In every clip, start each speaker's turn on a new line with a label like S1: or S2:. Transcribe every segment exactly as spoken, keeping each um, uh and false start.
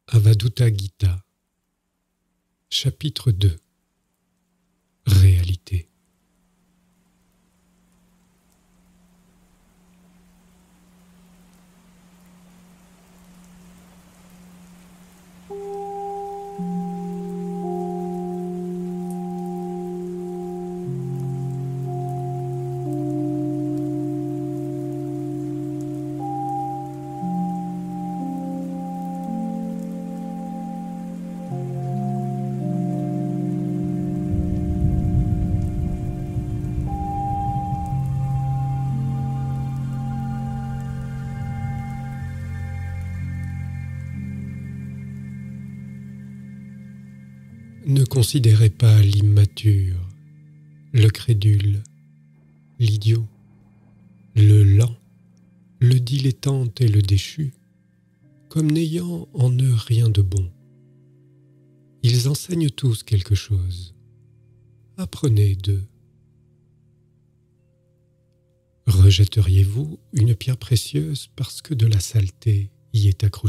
S1: Avadhuta Gita, chapitre deux. Réalité. Ne considérez pas l'immature, le crédule, l'idiot, le lent, le dilettante et le déchu comme n'ayant en eux rien de bon. Ils enseignent tous quelque chose. Apprenez d'eux. Rejetteriez-vous une pierre précieuse parce que de la saleté y est accrochée ?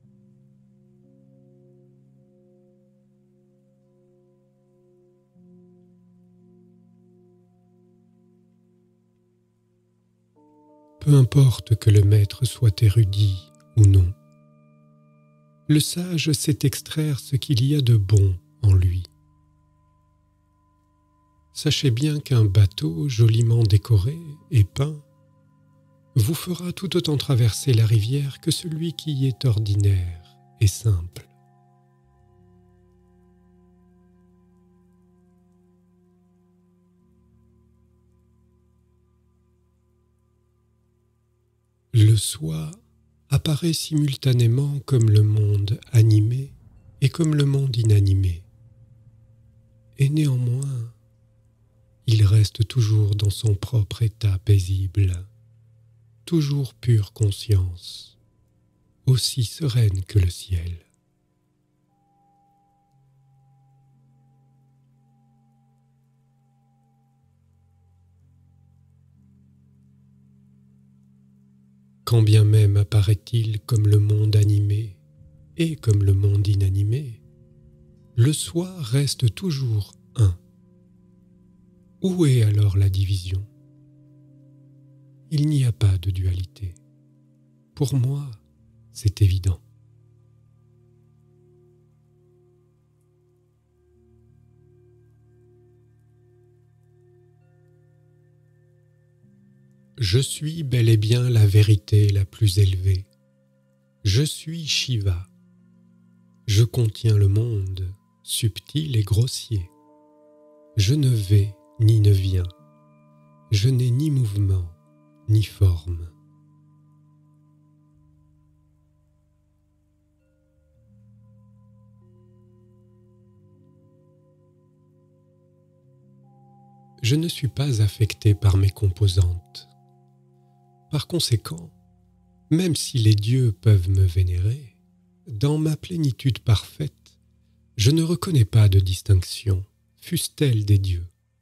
S1: Peu importe que le maître soit érudit ou non, le sage sait extraire ce qu'il y a de bon en lui. Sachez bien qu'un bateau joliment décoré et peint vous fera tout autant traverser la rivière que celui qui y est ordinaire et simple. Le soi apparaît simultanément comme le monde animé et comme le monde inanimé. Et néanmoins, il reste toujours dans son propre état paisible, toujours pure conscience, aussi sereine que le ciel. Quand bien même apparaît-il comme le monde animé et comme le monde inanimé, le soi reste toujours un. Où est alors la division ? Il n'y a pas de dualité. Pour moi, c'est évident. Je suis bel et bien la vérité la plus élevée. Je suis Shiva. Je contiens le monde, subtil et grossier. Je ne vais ni ne viens. Je n'ai ni mouvement, ni forme. Je ne suis pas affecté par mes composantes. Par conséquent, même si les dieux peuvent me vénérer, dans ma plénitude parfaite, je ne reconnais pas de distinction, fût-elle des dieux.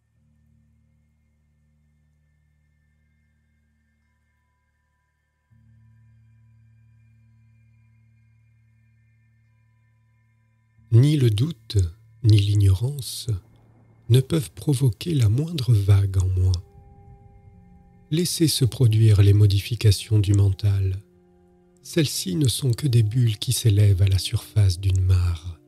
S1: Ni le doute, ni l'ignorance ne peuvent provoquer la moindre vague en moi. Laissez se produire les modifications du mental. Celles-ci ne sont que des bulles qui s'élèvent à la surface d'une mare.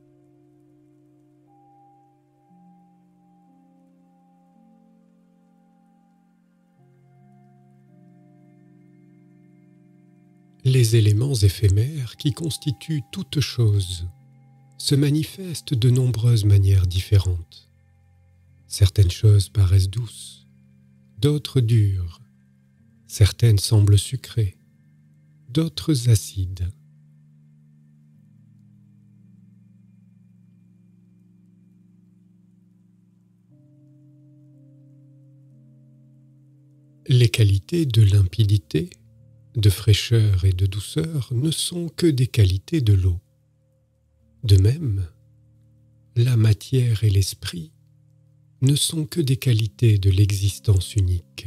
S1: Les éléments éphémères qui constituent toute chose se manifestent de nombreuses manières différentes. Certaines choses paraissent douces, d'autres dures. Certaines semblent sucrées, d'autres acides. Les qualités de limpidité, de fraîcheur et de douceur ne sont que des qualités de l'eau. De même, la matière et l'esprit ne sont que des qualités de l'existence unique.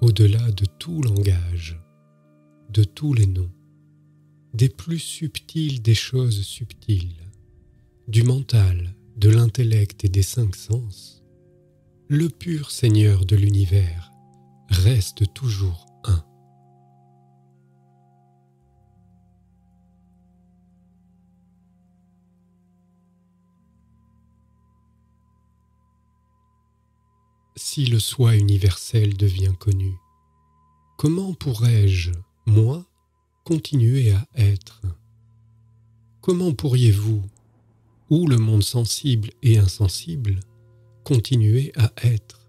S1: au-delà de tout langage, de tous les noms, des plus subtils des choses subtiles, du mental, de l'intellect et des cinq sens, le pur Seigneur de l'univers reste toujours un. Si le soi universel devient connu, comment pourrais-je, moi, continuer à être? Comment pourriez-vous, ou le monde sensible et insensible, continuer à être?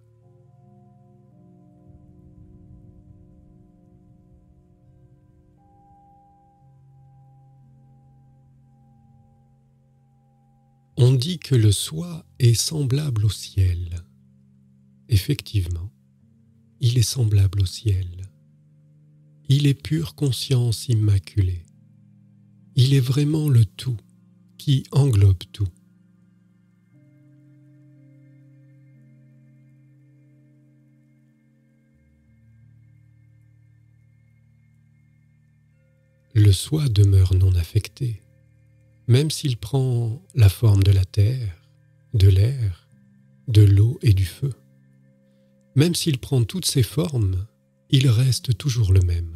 S1: On dit que le soi est semblable au ciel. Effectivement, il est semblable au ciel. Il est pure conscience immaculée. Il est vraiment le tout qui englobe tout. Le soi demeure non affecté, même s'il prend la forme de la terre, de l'air, de l'eau et du feu. Même s'il prend toutes ces formes, il reste toujours le même.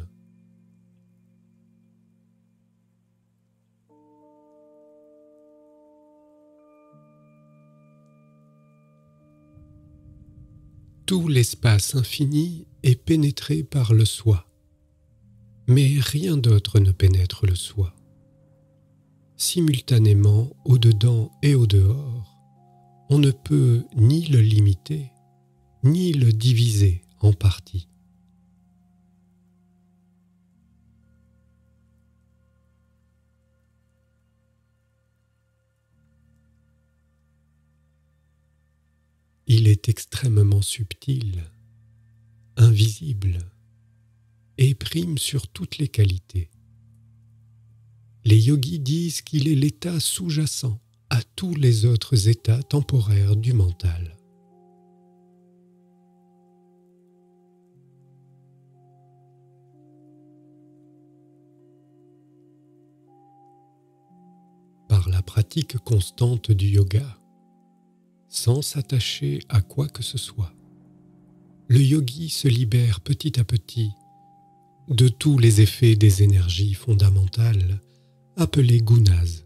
S1: Tout l'espace infini est pénétré par le soi, mais rien d'autre ne pénètre le soi. Simultanément, au-dedans et au-dehors, on ne peut ni le limiter, ni le diviser en parties. Il est extrêmement subtil, invisible, et prime sur toutes les qualités. Les yogis disent qu'il est l'état sous-jacent à tous les autres états temporaires du mental. Par la pratique constante du yoga, sans s'attacher à quoi que ce soit, le yogi se libère petit à petit de tous les effets des énergies fondamentales appelées gunas.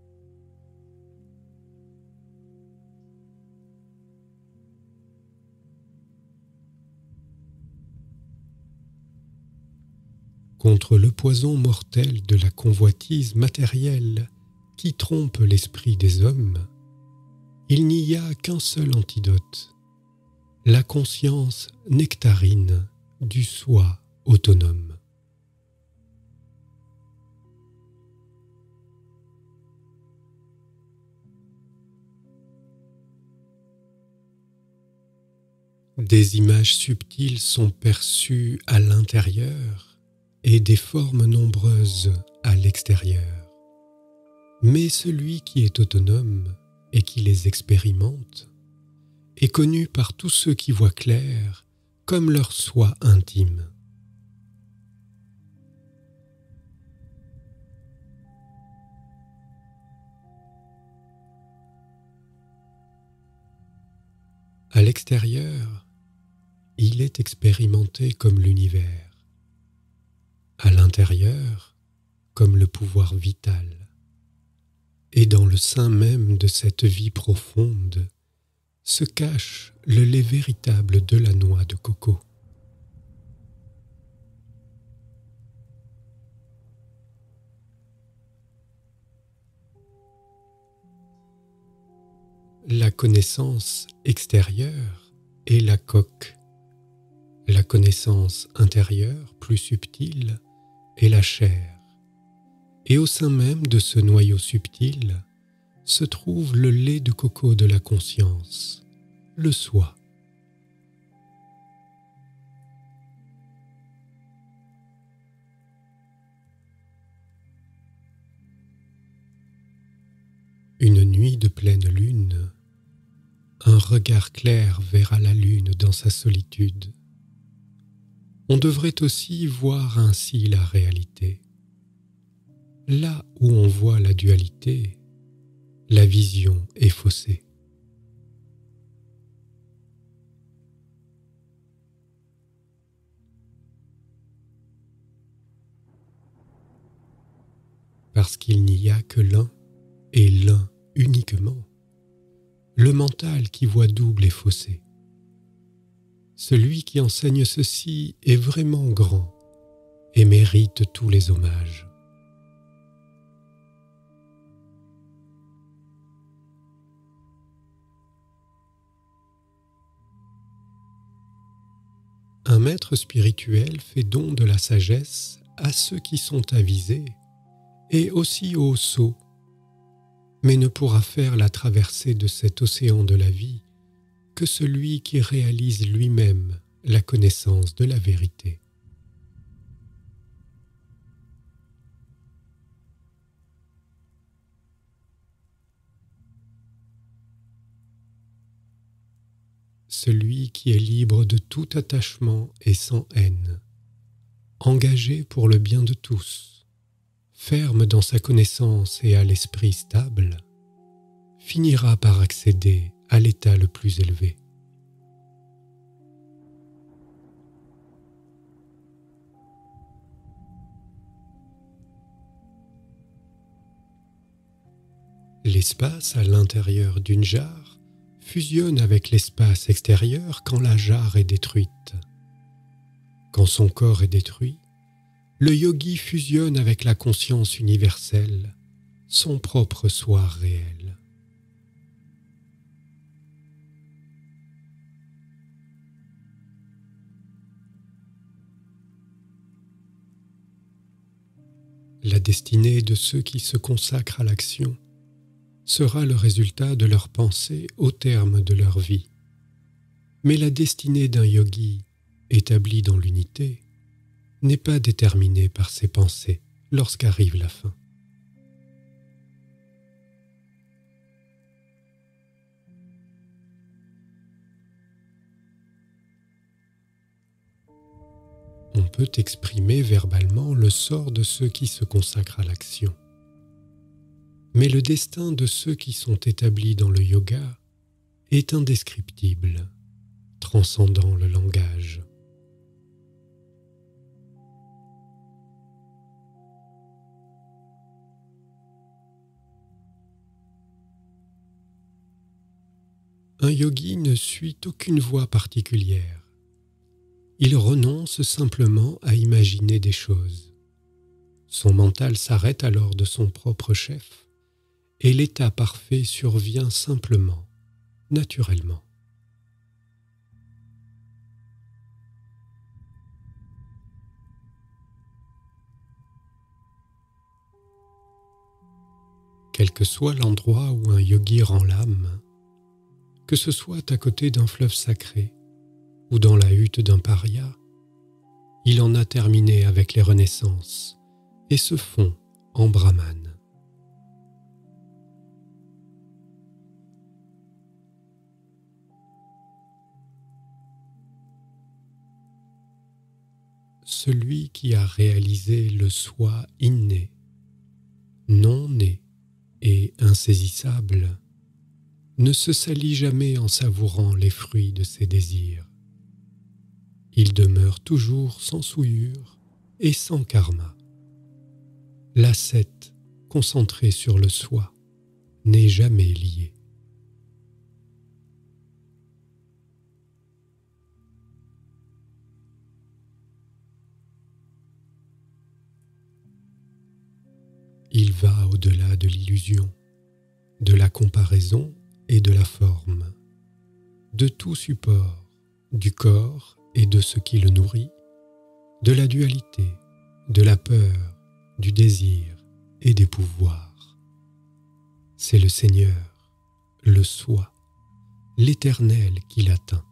S1: Contre le poison mortel de la convoitise matérielle qui trompe l'esprit des hommes, il n'y a qu'un seul antidote, la conscience nectarine du soi autonome. Des images subtiles sont perçues à l'intérieur et des formes nombreuses à l'extérieur. Mais celui qui est autonome et qui les expérimente est connu par tous ceux qui voient clair comme leur soi intime. À l'extérieur, il est expérimenté comme l'univers. À l'intérieur, comme le pouvoir vital. Et dans le sein même de cette vie profonde se cache le lait véritable de la noix de coco. La connaissance extérieure est la coque. La connaissance intérieure, plus subtile, est la chair. Et au sein même de ce noyau subtil se trouve le lait de coco de la conscience, le soi. Une nuit de pleine lune, un regard clair verra la lune dans sa solitude. on devrait aussi voir ainsi la réalité. Là où on voit la dualité, la vision est faussée. Parce qu'il n'y a que l'un et l'un uniquement, le mental qui voit double est faussé. Celui qui enseigne ceci est vraiment grand et mérite tous les hommages. Un maître spirituel fait don de la sagesse à ceux qui sont avisés et aussi aux sots, mais ne pourra faire la traversée de cet océan de la vie que celui qui réalise lui-même la connaissance de la vérité. Celui qui est libre de tout attachement et sans haine, engagé pour le bien de tous, ferme dans sa connaissance et à l'esprit stable, finira par accéder à l'état le plus élevé. L'espace à l'intérieur d'une jarre fusionne avec l'espace extérieur quand la jarre est détruite. Quand son corps est détruit, le yogi fusionne avec la conscience universelle, son propre soi réel. La destinée de ceux qui se consacrent à l'action sera le résultat de leurs pensées au terme de leur vie. Mais la destinée d'un yogi établi dans l'unité n'est pas déterminée par ses pensées lorsqu'arrive la fin. On peut exprimer verbalement le sort de ceux qui se consacrent à l'action. Mais le destin de ceux qui sont établis dans le yoga est indescriptible, transcendant le langage. Un yogi ne suit aucune voie particulière. Il renonce simplement à imaginer des choses. Son mental s'arrête alors de son propre chef et l'état parfait survient simplement, naturellement. Quel que soit l'endroit où un yogi rend l'âme, que ce soit à côté d'un fleuve sacré ou dans la hutte d'un paria, il en a terminé avec les renaissances et se fond en brahmane. Celui qui a réalisé le soi inné, non né et insaisissable, ne se salit jamais en savourant les fruits de ses désirs. Il demeure toujours sans souillure et sans karma. L'ascète, concentré sur le soi, n'est jamais lié. Il va au-delà de l'illusion, de la comparaison et de la forme, de tout support, du corps et de ce qui le nourrit, de la dualité, de la peur, du désir et des pouvoirs. C'est le Seigneur, le Soi, l'Éternel qui l'atteint.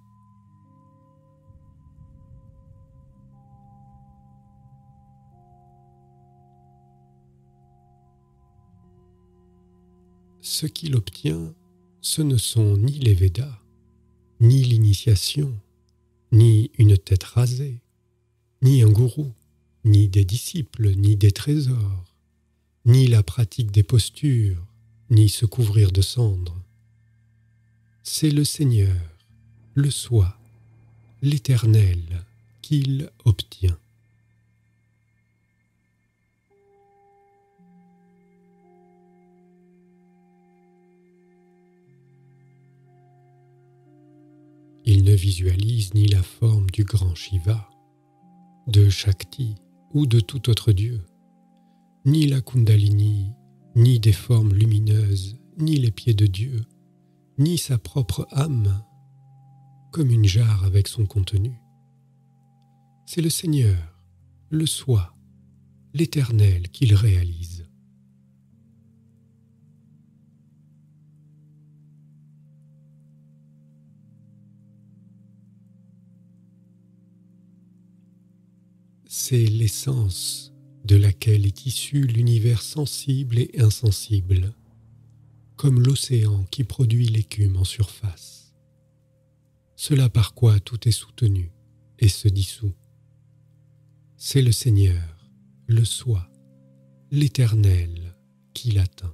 S1: Ce qu'il obtient, ce ne sont ni les Védas, ni l'initiation, ni une tête rasée, ni un gourou, ni des disciples, ni des trésors, ni la pratique des postures, ni se couvrir de cendres. C'est le Seigneur, le Soi, l'Éternel, qu'il obtient. Il ne visualise ni la forme du grand Shiva, de Shakti ou de tout autre dieu, ni la Kundalini, ni des formes lumineuses, ni les pieds de Dieu, ni sa propre âme, comme une jarre avec son contenu. C'est le Seigneur, le Soi, l'Éternel qu'il réalise. C'est l'essence de laquelle est issu l'univers sensible et insensible, comme l'océan qui produit l'écume en surface. Cela par quoi tout est soutenu et se dissout. C'est le Seigneur, le Soi, l'Éternel qui l'atteint.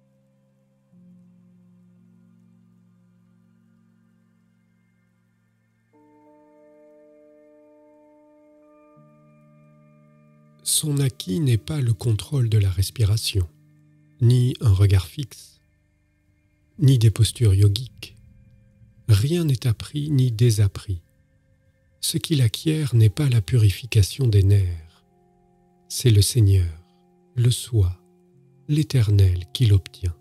S1: Son acquis n'est pas le contrôle de la respiration, ni un regard fixe, ni des postures yogiques. Rien n'est appris ni désappris. Ce qu'il acquiert n'est pas la purification des nerfs. C'est le Seigneur, le Soi, l'Éternel qui l'obtient.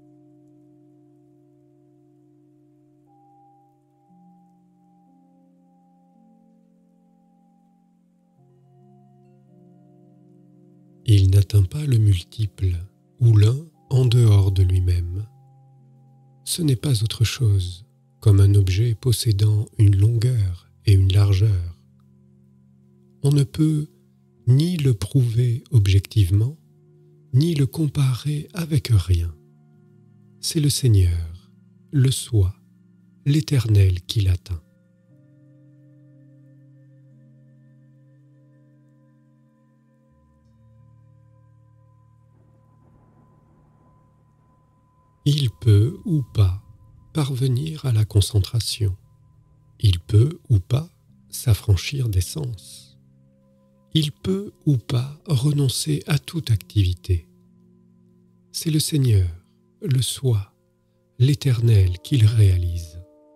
S1: Il n'atteint pas le multiple ou l'un en dehors de lui-même. Ce n'est pas autre chose comme un objet possédant une longueur et une largeur. On ne peut ni le prouver objectivement, ni le comparer avec rien. C'est le Seigneur, le Soi, l'Éternel qui l'atteint. Il peut ou pas parvenir à la concentration. Il peut ou pas s'affranchir des sens. Il peut ou pas renoncer à toute activité. C'est le Seigneur, le Soi, l'Éternel qu'il réalise.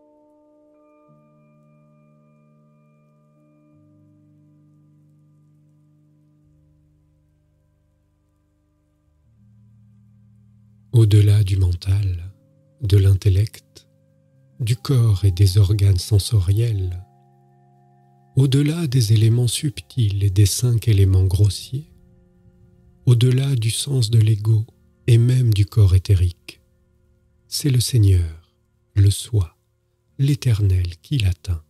S1: Au-delà du mental, de l'intellect, du corps et des organes sensoriels, au-delà des éléments subtils et des cinq éléments grossiers, au-delà du sens de l'ego et même du corps éthérique, c'est le Seigneur, le Soi, l'Éternel qui l'atteint.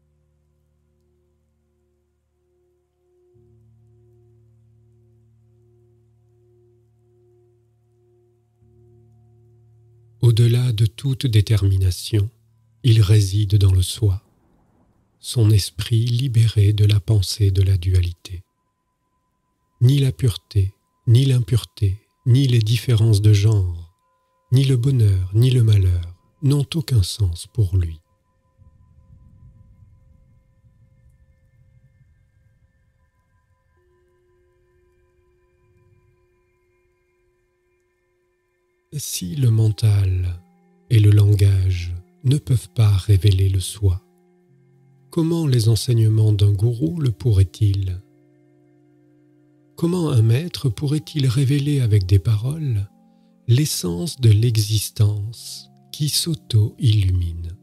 S1: Au-delà de toute détermination, il réside dans le Soi, son esprit libéré de la pensée de la dualité. Ni la pureté, ni l'impureté, ni les différences de genre, ni le bonheur, ni le malheur n'ont aucun sens pour lui. Si le mental et le langage ne peuvent pas révéler le Soi, comment les enseignements d'un gourou le pourraient-ils? Comment un maître pourrait-il révéler avec des paroles l'essence de l'existence qui s'auto-illumine?